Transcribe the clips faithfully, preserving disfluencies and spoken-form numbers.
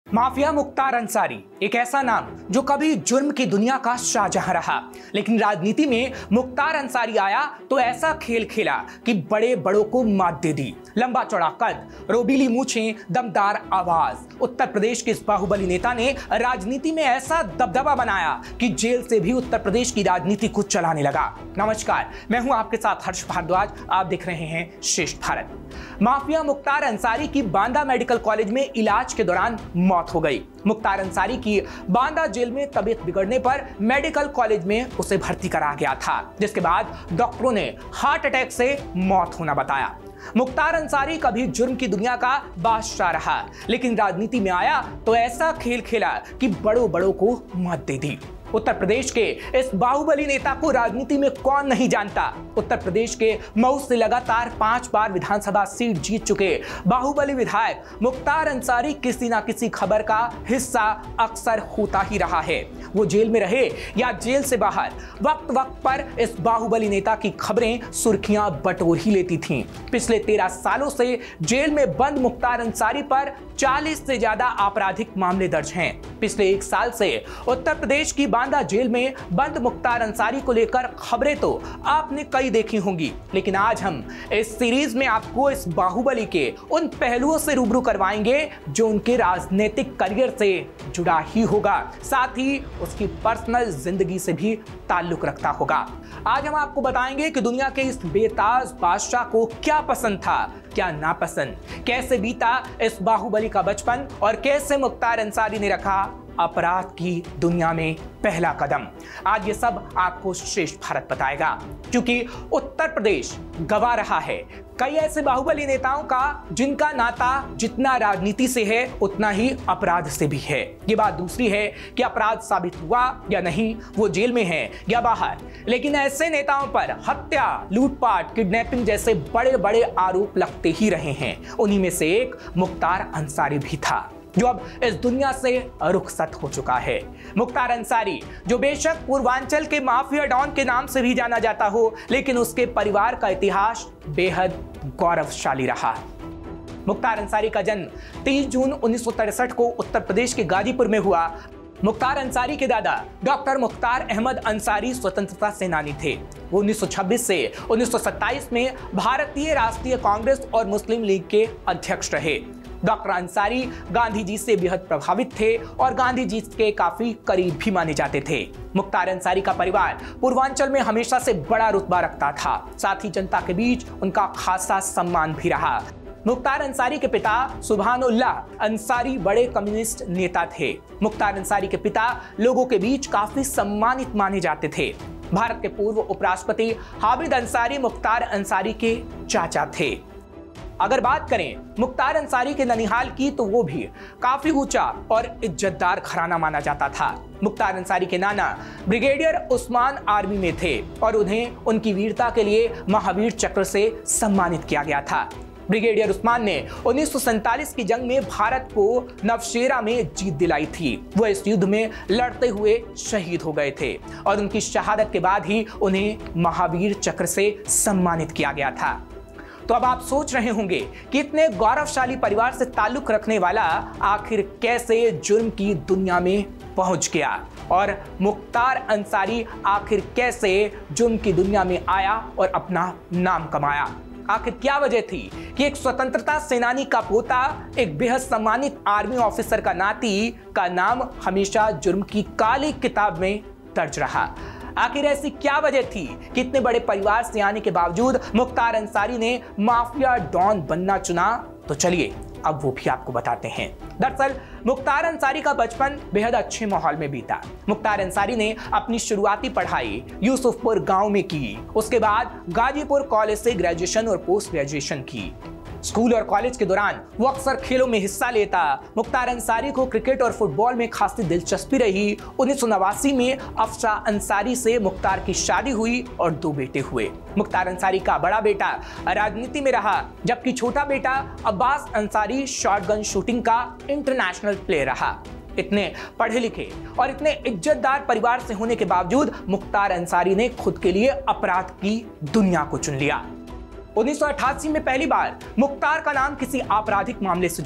Mafia Mukhtar Ansari एक ऐसा नाम जो कभी जुर्म की दुनिया का शाहजहां रहा, लेकिन राजनीति में मुख्तार अंसारी आया तो ऐसा खेल खेला कि बड़े बड़ों को मात दे दी। लंबा चौड़ा कद, रोबीली मूछें, दमदार आवाज, उत्तर प्रदेश के इस बाहुबली नेता ने राजनीति में ऐसा दबदबा बनाया कि जेल से भी उत्तर प्रदेश की राजनीति को चलाने लगा। नमस्कार, मैं हूं आपके साथ हर्ष भारद्वाज, आप देख रहे हैं श्रेष्ठ भारत। माफिया मुख्तार अंसारी की बांदा मेडिकल कॉलेज में इलाज के दौरान मौत हो गई। मुख्तार अंसारी की बांदा जेल में तबीयत बिगड़ने पर मेडिकल कॉलेज में उसे भर्ती करा गया था, जिसके बाद डॉक्टरों ने हार्ट अटैक से मौत होना बताया। मुख्तार अंसारी कभी जुर्म की दुनिया का बादशाह रहा, लेकिन राजनीति में आया तो ऐसा खेल खेला कि बड़ों बड़ों को मत दे दी। उत्तर प्रदेश के इस बाहुबली नेता को राजनीति में कौन नहीं जानता। उत्तर प्रदेश के मऊ से लगातार पांच बार विधानसभा सीट जीत चुके बाहुबली विधायक मुख्तार अंसारी किसी ना किसी खबर का हिस्सा अक्सर होता ही रहा है। वो जेल में रहे या जेल से बाहर, वक्त वक्त पर इस बाहुबली नेता की खबरें सुर्खियां बटोर ही लेती थीं। पिछले तेरह सालों से जेल में बंद मुख्तार अंसारी पर चालीस से ज्यादा आपराधिक मामले दर्ज हैं। पिछले एक साल से उत्तर प्रदेश की बांदा जेल में बंद मुख्तार अंसारी को लेकर खबरें तो आपने कई देखी होंगी, लेकिन आज हम इस सीरीज में आपको इस बाहुबली के उन पहलुओं से रूबरू करवाएंगे जो उनके राजनीतिक करियर से जुड़ा ही होगा, साथ ही उसकी पर्सनल जिंदगी से भी ताल्लुक रखता होगा। आज हम आपको बताएंगे कि दुनिया के इस बेताज बादशाह को क्या पसंद था, क्या नापसंद, कैसे बीता इस बाहुबली का बचपन और कैसे मुख्तार अंसारी ने रखा अपराध की दुनिया में पहला कदम। आज ये सब आपको श्रेष्ठ भारत बताएगा, क्योंकि उत्तर प्रदेश गवा रहा है कई ऐसे बाहुबली नेताओं का जिनका नाता जितना राजनीति से है उतना ही अपराध से भी है। ये बात दूसरी है कि अपराध साबित हुआ या नहीं, वो जेल में है या बाहर, लेकिन ऐसे नेताओं पर हत्या, लूटपाट, किडनैपिंग जैसे बड़े बड़े आरोप लगते ही रहे हैं। उन्हीं में से एक मुख्तार अंसारी भी था, जो अब इस दुनिया से रुखसत हो चुका है। मुख्तार अंसारी, जो बेशक पूर्वांचल के माफिया डॉन के नाम से भी जाना जाता हो, लेकिन उसके परिवार का इतिहास बेहद गौरवशाली रहा। मुख्तार अंसारी का जन्म तीस जून उन्नीस सौ तिरसठ को उत्तर प्रदेश के गाजीपुर में हुआ। मुख्तार अंसारी के दादा डॉक्टर मुख्तार अहमद अंसारी स्वतंत्रता सेनानी थे। वो उन्नीस सौ छब्बीस से उन्नीस सौ सत्ताईस में भारतीय राष्ट्रीय कांग्रेस और मुस्लिम लीग के अध्यक्ष रहे। डॉक्टर अंसारी गांधी जी से बेहद प्रभावित थे और गांधी जी के काफी करीब भी माने जाते थे। मुख्तार अंसारी का परिवार पूर्वांचल में हमेशा से बड़ा रुतबा रखता था, साथ ही जनता के बीच उनका खासा सम्मान भी रहा। मुख्तार अंसारी के पिता सुभानुल्लाह अंसारी बड़े कम्युनिस्ट नेता थे। मुख्तार अंसारी के पिता लोगों के बीच काफी सम्मानित माने जाते थे। भारत के पूर्व उपराष्ट्रपति हामिद अंसारी मुख्तार अंसारी के चाचा थे। अगर बात करें मुख्तार अंसारी के ननिहाल की, तो वो भी काफी ऊंचा और इज्जतदार घराना माना जाता था। मुख्तार अंसारी के नाना ब्रिगेडियर उस्मान आर्मी में थे और उन्हें उनकी वीरता के लिए महावीर चक्र से सम्मानित किया गया था। ब्रिगेडियर उस्मान ने उन्नीस सौ सैंतालीस की जंग में भारत को नवशेरा में जीत दिलाई थी। वो इस युद्ध में लड़ते हुए शहीद हो गए थे और उनकी शहादत के बाद ही उन्हें महावीर चक्र से सम्मानित किया गया था। तो अब आप सोच रहे होंगे कि इतने गौरवशाली परिवार से ताल्लुक रखने वाला आखिर कैसे जुर्म की दुनिया में पहुंच गया और मुख्तार अंसारी आखिर कैसे जुर्म की दुनिया में आया और अपना नाम कमाया। आखिर क्या वजह थी कि एक स्वतंत्रता सेनानी का पोता, एक बेहद सम्मानित आर्मी ऑफिसर का नाती का नाम हमेशा जुर्म की काली किताब में दर्ज रहा। आखिर ऐसी क्या वजह थी कि इतने बड़े परिवार से आने के बावजूद मुख्तार अंसारी ने माफिया डॉन बनना चुना? तो चलिए अब वो भी आपको बताते हैं। दरअसल मुख्तार अंसारी का बचपन बेहद अच्छे माहौल में बीता। मुख्तार अंसारी ने अपनी शुरुआती पढ़ाई यूसुफपुर गांव में की। उसके बाद गाजीपुर कॉलेज से ग्रेजुएशन और पोस्ट ग्रेजुएशन की। स्कूल और कॉलेज के दौरान वो अक्सर खेलों में हिस्सा लेता। मुख्तार अंसारी को क्रिकेट और फुटबॉल में खासी दिलचस्पी रही। उन्नीस सौ नवासी में अफशा अंसारी से मुख्तार की शादी हुई और दो बेटे हुए। मुख्तार अंसारी का बड़ा बेटा राजनीति में रहा, जबकि छोटा बेटा अब्बास अंसारी शॉटगन शूटिंग का इंटरनेशनल प्लेयर रहा। इतने पढ़े लिखे और इतने इज्जतदार परिवार से होने के बावजूद मुख्तार अंसारी ने खुद के लिए अपराध की दुनिया को चुन लिया। उन्नीस सौ अठासी में पहली बार मुख्तार का नाम किसी आपराधिक मामले से जुड़ा।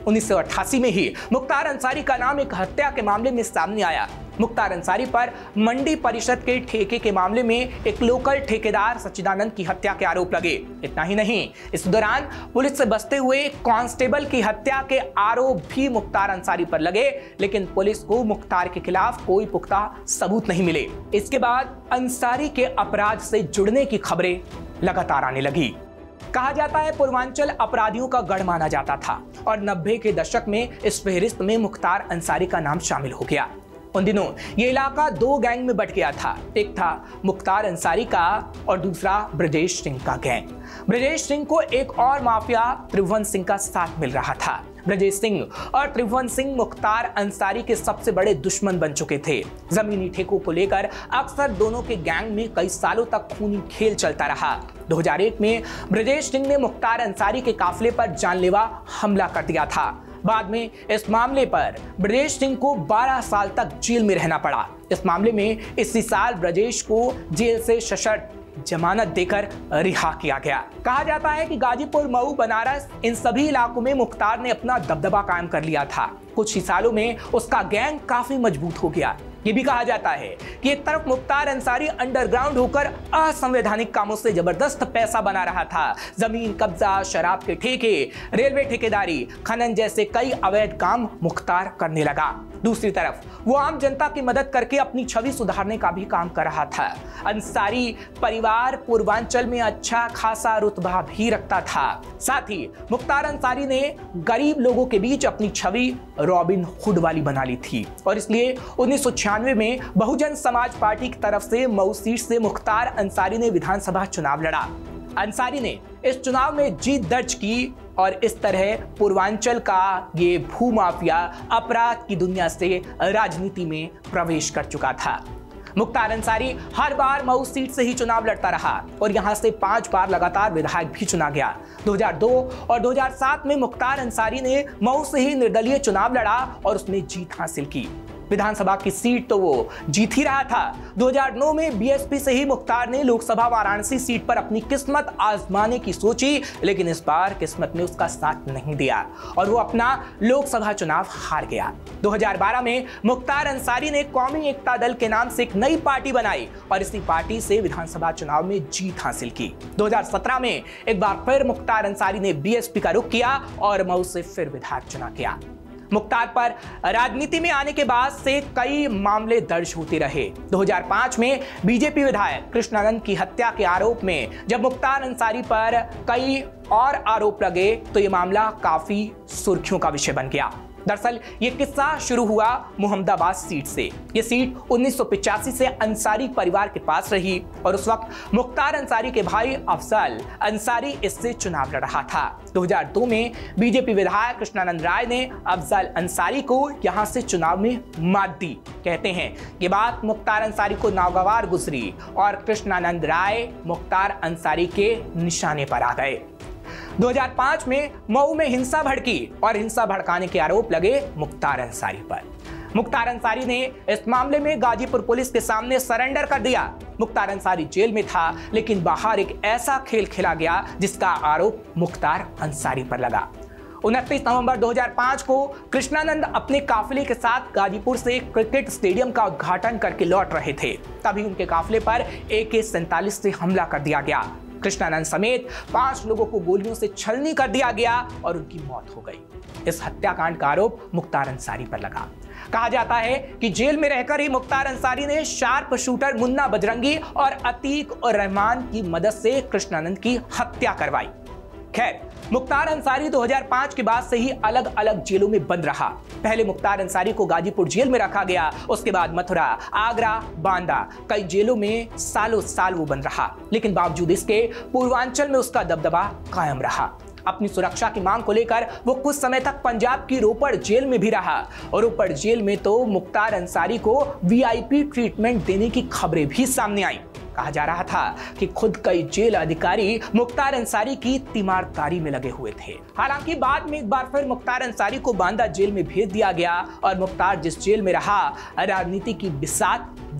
उन्नीस सौ अट्ठासी में ही मुख्तार अंसारी का नाम एक हत्या के मामले में सामने आया। मुख्तार अंसारी पर मंडी परिषद के ठेके के मामले में एक लोकल ठेकेदार सच्चिदानंद की हत्या के आरोप लगे। इतना ही नहीं, इस दौरान पुलिस से बचते हुए कांस्टेबल की हत्या के आरोप भी मुख्तार अंसारी पर लगे, लेकिन पुलिस को मुख्तार के खिलाफ कोई पुख्ता सबूत नहीं मिले। इसके बाद अंसारी के अपराध से जुड़ने की खबरें लगातार आने लगी। कहा जाता है पूर्वांचल अपराधियों का गढ़ माना जाता था और नब्बे के दशक में इस फहरिस्त में मुख्तार अंसारी का नाम शामिल हो गया। उन दिनों ये इलाका दो गैंग में बट गया था। एक था मुख्तार अंसारी का और दूसरा ब्रजेश सिंह का गैंग। ब्रजेश सिंह को एक और माफिया त्रिभुवन सिंह का साथ मिल रहा था। ब्रजेश सिंह और त्रिभुवन सिंह मुख्तार अंसारी के सबसे बड़े दुश्मन बन चुके थे। जमीनी ठेकों को लेकर अक्सर दोनों के गैंग में कई सालों तक खूनी खेल चलता रहा। दो हज़ार एक में ब्रजेश सिंह ने मुख्तार अंसारी के काफिले पर जानलेवा हमला कर दिया था। बाद में इस मामले पर ब्रजेश सिंह को बारह साल तक जेल में रहना पड़ा। इस मामले में इसी साल ब्रजेश को जेल से सशर्त जमानत देकर रिहा किया गया। कहा जाता है कि गाजीपुर, मऊ, बनारस इन सभी इलाकों में मुख्तार ने अपना दबदबा कायम कर लिया था। कुछ ही सालों में उसका गैंग काफी मजबूत हो गया। ये भी कहा जाता है कि एक तरफ मुख्तार अंसारी अंडरग्राउंड होकर असंवैधानिक कामों से जबरदस्त पैसा बना रहा था। जमीन कब्जा, शराब के ठेके, रेलवे ठेकेदारी, खनन जैसे कई अवैध काम मुख्तार करने लगा। दूसरी तरफ वो आम जनता की मदद करके अपनी छवि सुधारने का भी काम कर रहा था। अंसारी परिवार पूर्वांचल में अच्छा खासा रुतबा भी रखता था। साथ ही मुख्तार अंसारी ने गरीब लोगों के बीच अपनी छवि रॉबिन हुड वाली बना ली थी और इसलिए उन्नीस सौ छियानवे में बहुजन समाज पार्टी की तरफ से मऊ सीट से मुख्तार अंसारी ने विधानसभा चुनाव लड़ा। अंसारी ने इस चुनाव में जीत दर्ज की और इस तरह पूर्वांचल का ये भूमाफिया अपराध की दुनिया से राजनीति में प्रवेश कर चुका था। मुख्तार अंसारी हर बार मऊ सीट से ही चुनाव लड़ता रहा और यहां से पांच बार लगातार विधायक भी चुना गया। दो हज़ार दो और दो हज़ार सात में मुख्तार अंसारी ने मऊ से ही निर्दलीय चुनाव लड़ा और उसने जीत हासिल की। विधानसभा की सीट तो वो जीत ही रहा था। दो हज़ार नौ में बीएसपी से ही मुख्तार ने लोकसभा वाराणसी सीट पर अपनी किस्मत आजमाने की सोची, लेकिन इस बार किस्मत ने उसका साथ नहीं दिया और वो अपना लोकसभा चुनाव हार गया। दो हज़ार बारह में मुख्तार अंसारी ने कौमी एकता दल के नाम से एक नई पार्टी बनाई और इसी पार्टी से विधानसभा चुनाव में जीत हासिल की। दो हज़ार सत्रह में एक बार फिर मुख्तार अंसारी ने बीएसपी का रुख किया और मऊ से फिर विधायक चुना किया। मुख्तार पर राजनीति में आने के बाद से कई मामले दर्ज होते रहे। दो हज़ार पाँच में बीजेपी विधायक कृष्णानंद की हत्या के आरोप में जब मुख्तार अंसारी पर कई और आरोप लगे तो ये मामला काफी सुर्खियों का विषय बन गया। दरअसल ये किस्सा शुरू हुआ मुहम्मदाबाद सीट से। ये सीट उन्नीस सौ पिचासी से अंसारी परिवार के पास रही और उस वक्त मुख्तार अंसारी के भाई अफजल अंसारी इससे चुनाव लड़ रहा था। दो हज़ार दो में बीजेपी विधायक कृष्णानंद राय ने अफजल अंसारी को यहां से चुनाव में मात दी। कहते हैं ये बात मुख्तार अंसारी को नागवार गुजरी और कृष्णानंद राय मुख्तार अंसारी के निशाने पर आ गए। दो हज़ार पाँच में मऊ में हिंसा भड़की और हिंसा भड़काने के आरोप लगे मुख्तार अंसारी पर। मुख्तार अंसारी ने इस मामले में गाजीपुर पुलिस के सामने सरेंडर कर दिया। मुख्तार अंसारी जेल में था, लेकिन बाहर एक ऐसा खेल खेला गया जिसका आरोप मुख्तार अंसारी पर लगा। उनतीस नवंबर दो हज़ार पाँच को कृष्णानंद अपने काफिले के साथ गाजीपुर से क्रिकेट स्टेडियम का उद्घाटन करके लौट रहे थे। तभी उनके काफिले पर ए के सैंतालीस से हमला कर दिया गया। कृष्णानंद समेत पांच लोगों को गोलियों से छलनी कर दिया गया और उनकी मौत हो गई। इस हत्याकांड का आरोप मुख्तार अंसारी पर लगा। कहा जाता है कि जेल में रहकर ही मुख्तार अंसारी ने शार्प शूटर मुन्ना बजरंगी और अतीक और रहमान की मदद से कृष्णानंद की हत्या करवाई। खैर, मुख्तार अंसारी दो हज़ार पाँच के बाद से ही अलग अलग जेलों में बंद रहा। पहले मुख्तार अंसारी को गाजीपुर जेल में रखा गया, उसके बाद मथुरा, आगरा, बांदा, कई जेलों में सालों साल वो बंद रहा, लेकिन बावजूद इसके पूर्वांचल में उसका दबदबा कायम रहा। अपनी सुरक्षा की मांग को लेकर वो कुछ समय तक पंजाब की रोपड़ जेल में भी रहा और रोपड़ जेल में तो मुख्तार अंसारी को वीआईपी ट्रीटमेंट देने की खबरें भी सामने आई। कहा जा रहा था कि खुद कई जेल अधिकारी मुख्तार अंसारी की तीमारदारी में लगे हुए थे। हालांकि बाद में एक बार फिर मुख्तार अंसारी को बांदा जेल में भेज दिया गया और मुख्तार जिस जेल में रहा, राजनीति की बिसात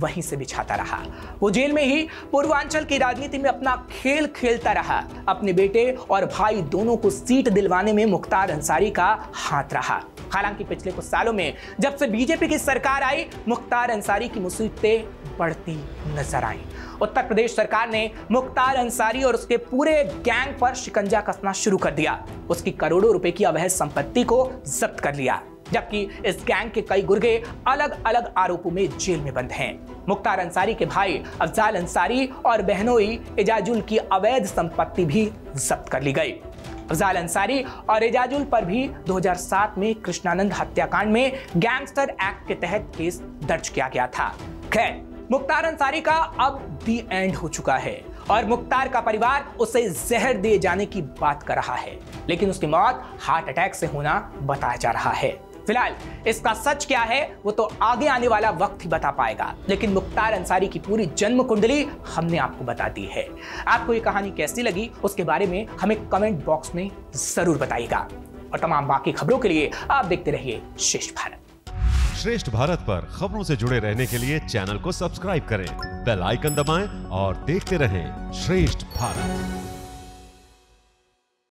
वहीं से बिछाता रहा। वो जेल में ही पूर्वांचल की राजनीति में अपना खेल खेलता रहा। अपने बेटे और भाई दोनों को सीट दिलवाने में मुख्तार अंसारी का हाथ रहा। हालांकि पिछले कुछ सालों में जब से बीजेपी की सरकार आई, मुख्तार अंसारी की मुसीबतें बढ़ती नजर आई। उत्तर प्रदेश सरकार ने मुख्तार अंसारी और उसके पूरे गैंग पर शिकंजा कसना शुरू कर दिया। उसकी करोड़ों रुपए की अवैध संपत्ति को जब्त कर लिया, जबकि इस गैंग के कई गुर्गे अलग अलग आरोपों में जेल में बंद हैं। मुख्तार अंसारी के भाई अफजाल अंसारी और बहनोई एजाजुल की अवैध संपत्ति भी जब्त कर ली गई। अफजाल अंसारी और एजाजुल पर भी दो हज़ार सात में कृष्णानंद हत्याकांड में गैंगस्टर एक्ट के तहत केस दर्ज किया गया था। खैर, मुख्तार अंसारी का अब दी एंड हो चुका है और मुख्तार का परिवार उसे जहर दिए जाने की बात कर रहा है, लेकिन उसकी मौत हार्ट अटैक से होना बताया जा रहा है। फिलहाल इसका सच क्या है वो तो आगे आने वाला वक्त ही बता पाएगा, लेकिन मुख्तार अंसारी की पूरी जन्म कुंडली हमने आपको बता दी है। आपको ये कहानी कैसी लगी उसके बारे में हमें कमेंट बॉक्स में जरूर बताइएगा और तमाम बाकी खबरों के लिए आप देखते रहिए श्रेष्ठ भारत। श्रेष्ठ भारत पर खबरों से जुड़े रहने के लिए चैनल को सब्सक्राइब करें, बेल आइकन दबाएं और देखते रहें श्रेष्ठ भारत।